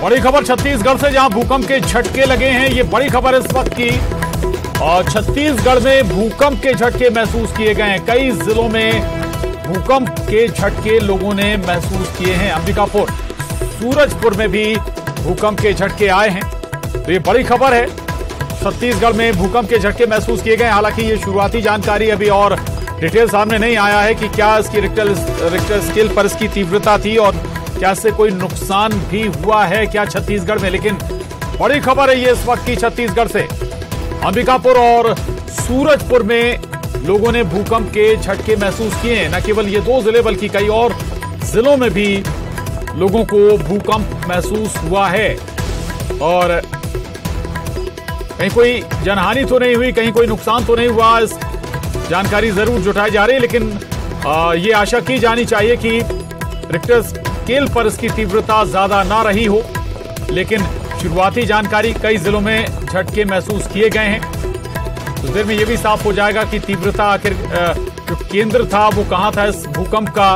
बड़ी खबर छत्तीसगढ़ से, जहां भूकंप के झटके लगे हैं। ये बड़ी खबर इस वक्त की, और छत्तीसगढ़ में भूकंप के झटके महसूस किए गए हैं। कई जिलों में भूकंप के झटके लोगों ने महसूस किए हैं। अंबिकापुर, सूरजपुर में भी भूकंप के झटके आए हैं। तो ये बड़ी खबर है, छत्तीसगढ़ में भूकंप के झटके महसूस किए गए। हालांकि ये शुरुआती जानकारी अभी और डिटेल सामने नहीं आया है कि क्या इसकी रिक्टर स्केल पर इसकी तीव्रता थी और क्या इससे कोई नुकसान भी हुआ है क्या छत्तीसगढ़ में। लेकिन बड़ी खबर है ये इस वक्त की छत्तीसगढ़ से। अंबिकापुर और सूरजपुर में लोगों ने भूकंप के झटके महसूस किए हैं। न केवल ये दो जिले बल्कि कई और जिलों में भी लोगों को भूकंप महसूस हुआ है। और कहीं कोई जनहानि तो नहीं हुई, कहीं कोई नुकसान तो नहीं हुआ, इस जानकारी जरूर जुटाई जा रही है। लेकिन ये आशा की जानी चाहिए कि रिक्टर स्केल पर इसकी तीव्रता ज्यादा ना रही हो। लेकिन शुरुआती जानकारी, कई जिलों में झटके महसूस किए गए हैं। तो देर में यह भी साफ हो जाएगा कि तीव्रता आखिर जो केंद्र था वो कहां था इस भूकंप का।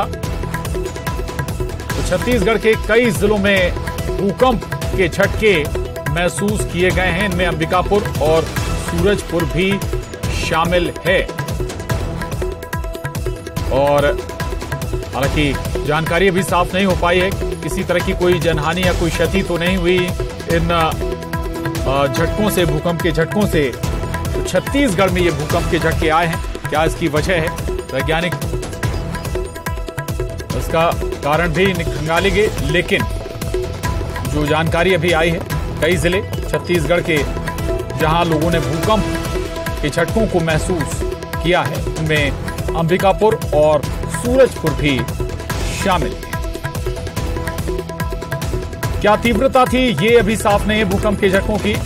तो छत्तीसगढ़ के कई जिलों में भूकंप के झटके महसूस किए गए हैं। इनमें अंबिकापुर और सूरजपुर भी शामिल है। और हालांकि जानकारी अभी साफ नहीं हो पाई है, किसी तरह की कोई जनहानि या कोई क्षति तो नहीं हुई इन झटकों से, भूकंप के झटकों से। तो छत्तीसगढ़ में ये भूकंप के झटके आए हैं, क्या इसकी वजह है? वैज्ञानिक इसका कारण भी खंगालेंगे। लेकिन जो जानकारी अभी आई है, कई जिले छत्तीसगढ़ के जहां लोगों ने भूकंप के झटकों को महसूस किया है, उनमें अंबिकापुर और सूरजपुर भी शामिल है। क्या तीव्रता थी ये अभी साफ नहीं है भूकंप के झटकों की।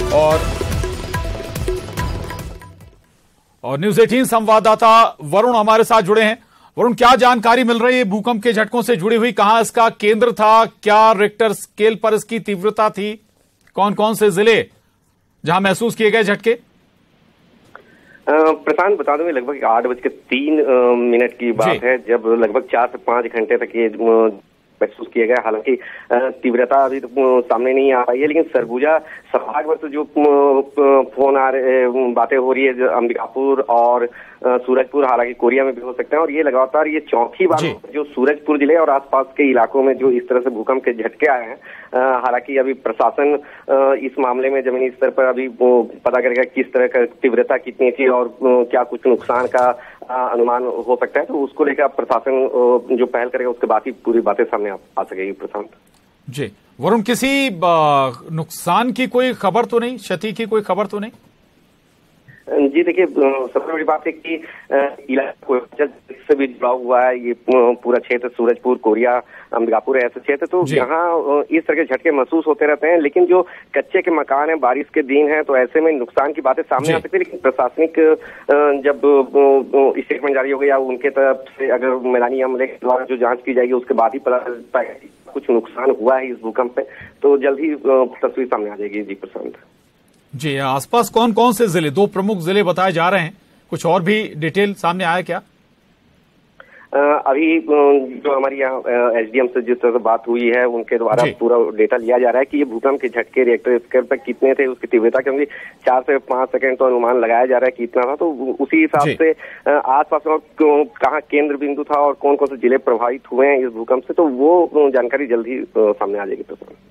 और न्यूज़ 18 संवाददाता वरुण हमारे साथ जुड़े हैं। वरुण, क्या जानकारी मिल रही है भूकंप के झटकों से जुड़ी हुई? कहां इसका केंद्र था? क्या रिक्टर स्केल पर इसकी तीव्रता थी? कौन कौन से जिले जहां महसूस किए गए झटके? प्रशांत, बता दूं लगभग 8:03 की बात है, जब लगभग 4 से 5 घंटे तक ये महसूस किया गया। हालांकि तीव्रता अभी तो सामने नहीं आ पाई है, लेकिन सरगुजा संभाग में जो फोन आ रहे, बातें हो रही है अंबिकापुर और सूरजपुर, हालांकि कोरिया में भी हो सकते हैं। और ये लगातार ये चौथी बार जो सूरजपुर जिले और आसपास के इलाकों में जो इस तरह से भूकंप के झटके आए हैं। हालांकि अभी प्रशासन इस मामले में जमीनी स्तर पर अभी पता करेगा किस तरह का तीव्रता कितनी थी और क्या कुछ नुकसान का अनुमान हो सकता है। तो उसको लेकर प्रशासन जो पहल करेगा उसके बाद ही पूरी बातें सामने आ सकेगी। प्रशांत जी, वरुण, किसी नुकसान की कोई खबर तो नहीं, क्षति की कोई खबर तो नहीं? जी देखिए, सबसे बड़ी बात है कि इलाका से भी जुड़ा हुआ है ये पूरा क्षेत्र, सूरजपुर, कोरिया, अंबिकापुर ऐसे क्षेत्र। तो यहाँ इस तरह के झटके महसूस होते रहते हैं। लेकिन जो कच्चे के मकान हैं, बारिश के दिन हैं, तो ऐसे में नुकसान की बातें सामने आ सकती है। लेकिन प्रशासनिक जब स्टेटमेंट जारी हो गया उनके तरफ से, अगर मैदानी अमले के द्वारा जो जांच की जाएगी उसके बाद ही पता चलता है कुछ नुकसान हुआ है इस भूकंप में, तो जल्द ही तस्वीर सामने आ जाएगी। जी प्रशांत जी, आसपास कौन कौन से जिले, 2 प्रमुख जिले बताए जा रहे हैं, कुछ और भी डिटेल सामने आया क्या? अभी जो हमारी यहाँ एसडीएम से जिस तरह से बात हुई है उनके द्वारा पूरा डेटा लिया जा रहा है कि ये भूकंप के झटके रिएक्टर स्केल पर कितने थे, उसकी तीव्रता, क्योंकि 4 से 5 सेकंड तो अनुमान लगाया जा रहा है कितना था। तो उसी हिसाब से आसपास में कहाँ केंद्र बिंदु था और कौन कौन से जिले प्रभावित हुए हैं इस भूकंप से, तो वो जानकारी जल्द ही सामने आ जाएगी।